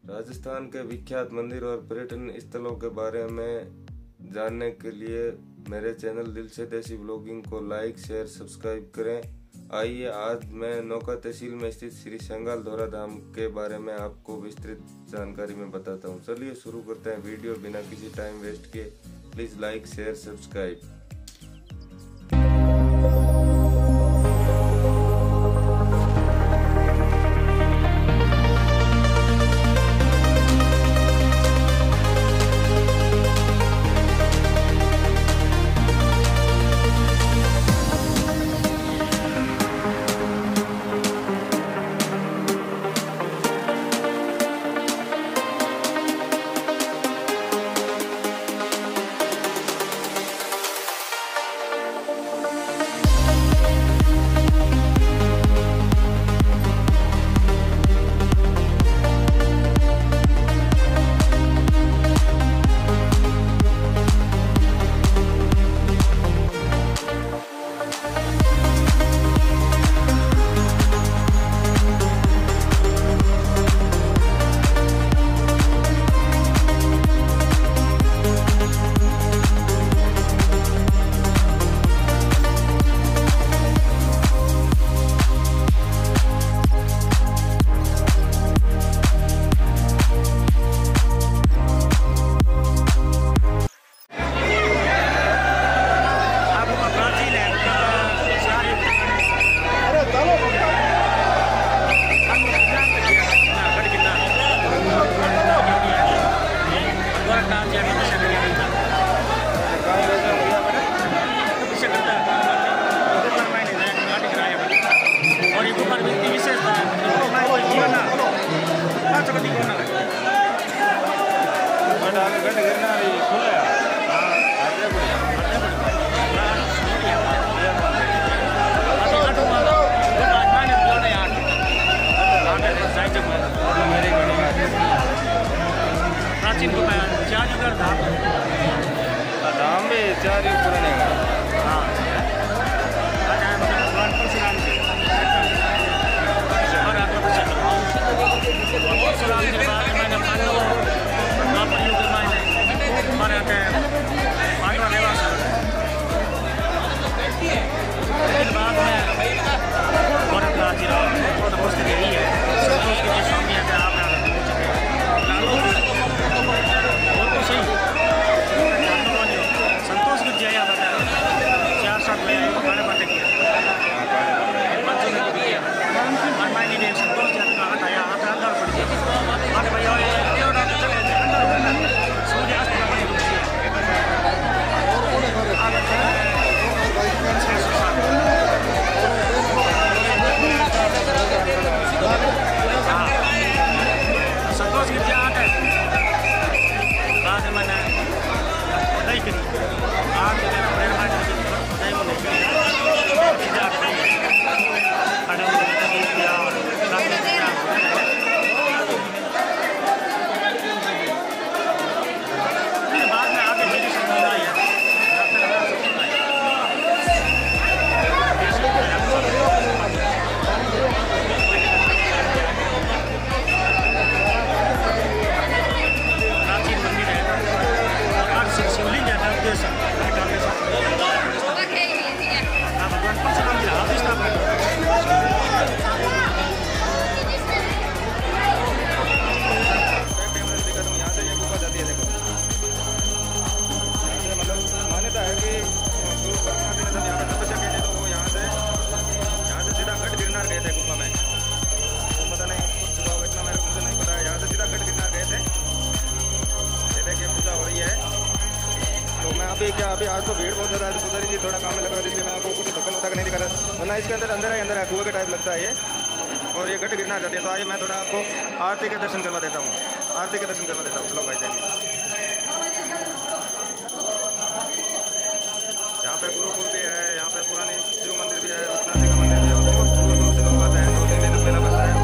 राजस्थान के विख्यात मंदिर और पर्यटन स्थलों के बारे में जानने के लिए मेरे चैनल दिल से देसी ब्लॉगिंग को लाइक शेयर सब्सक्राइब करें। आइए आज मैं नौका तहसील में स्थित श्री संगाल धोरा धाम के बारे में आपको विस्तृत जानकारी में बताता हूँ। चलिए शुरू करते हैं वीडियो बिना किसी टाइम वेस्ट किए। Please like share subscribe. प्राचीन धाम भी चार पुराने अभी आज तो भीड़ बहुत ज़्यादा है, उधर ही थोड़ा काम में लगा, इसलिए मैं आपको कुछ ढक्कन उठा नहीं दिखा रहा, वरना इसके अंदर है कुएं का टाइप लगता है ये, और ये गट गिरना चाहते हैं। तो आइए मैं थोड़ा आपको आरती के दर्शन करवा देता हूँ। चलो भाई जाइए। यहाँ पे गुरुकुल भी है, यहाँ पे पुरानी शिव मंदिर भी है, रुकनाथ जी का मंदिर भी है, बहुत दूर दूर से लोग आते हैं, 2-3 दिन मेला बनता है।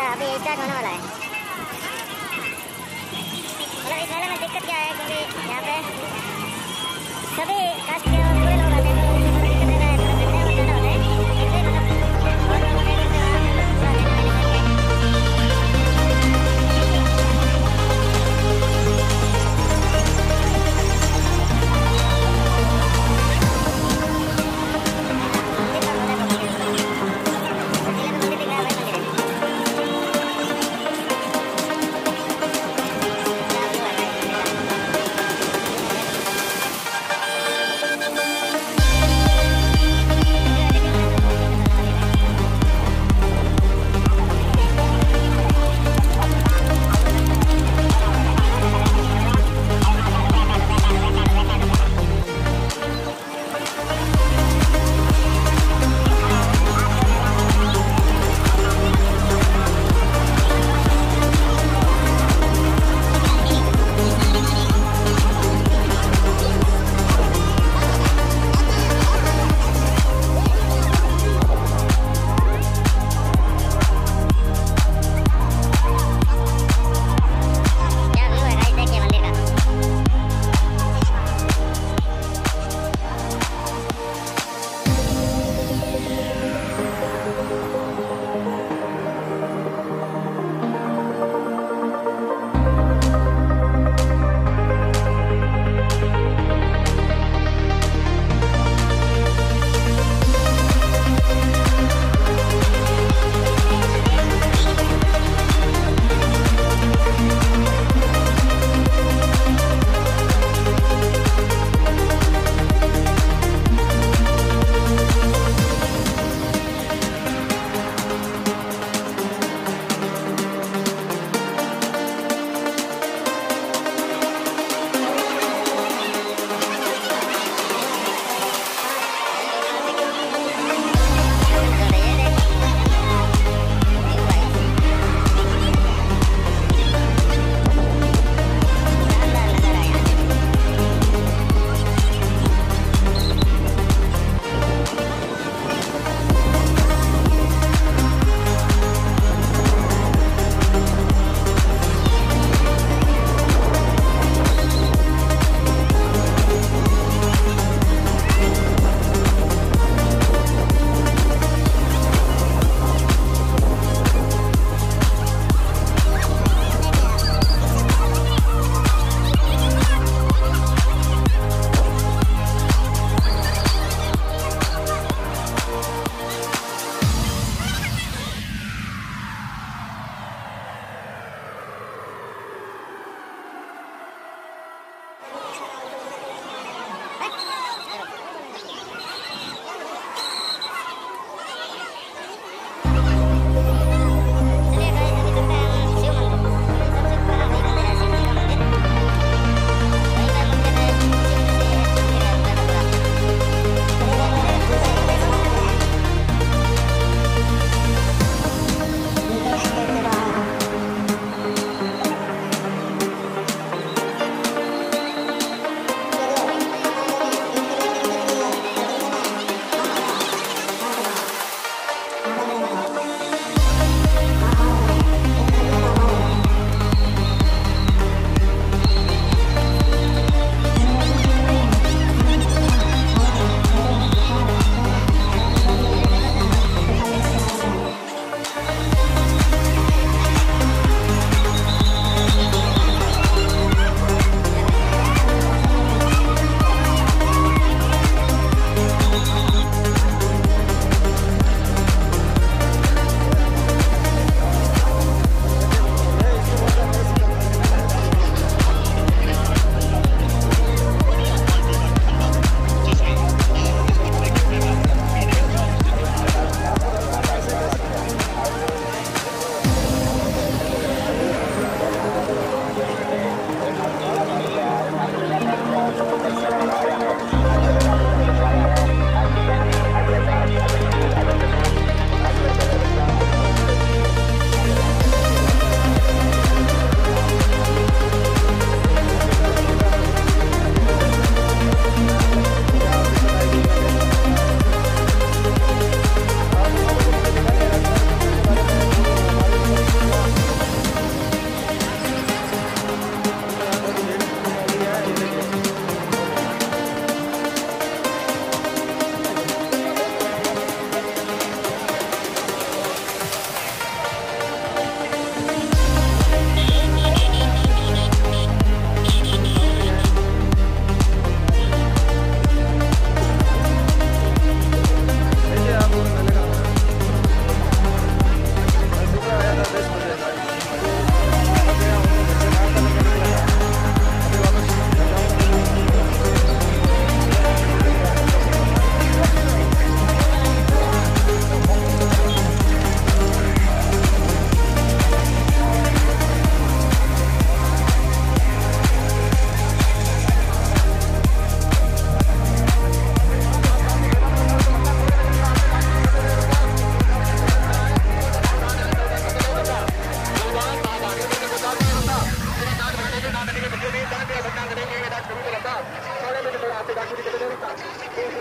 अभी स्टार्ट होने वाला है। मतलब इस मेले में दिक्कत क्या है, क्योंकि यहाँ पे सभी कास्ट के और पूरे लोग आते हैं, तो उससे थोड़ा दिक्कत रहता है, थोड़ा झंडे और ज़्यादा होते हैं, इसलिए मतलब बहुत लोग होते हैं जो वहाँ पूरा दिन मेले में रहते हैं।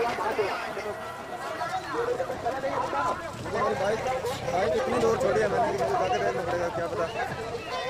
बाइक इतनी दूर छोड़ी है मैंने कि मुझे जाकर देखना पड़ेगा क्या पता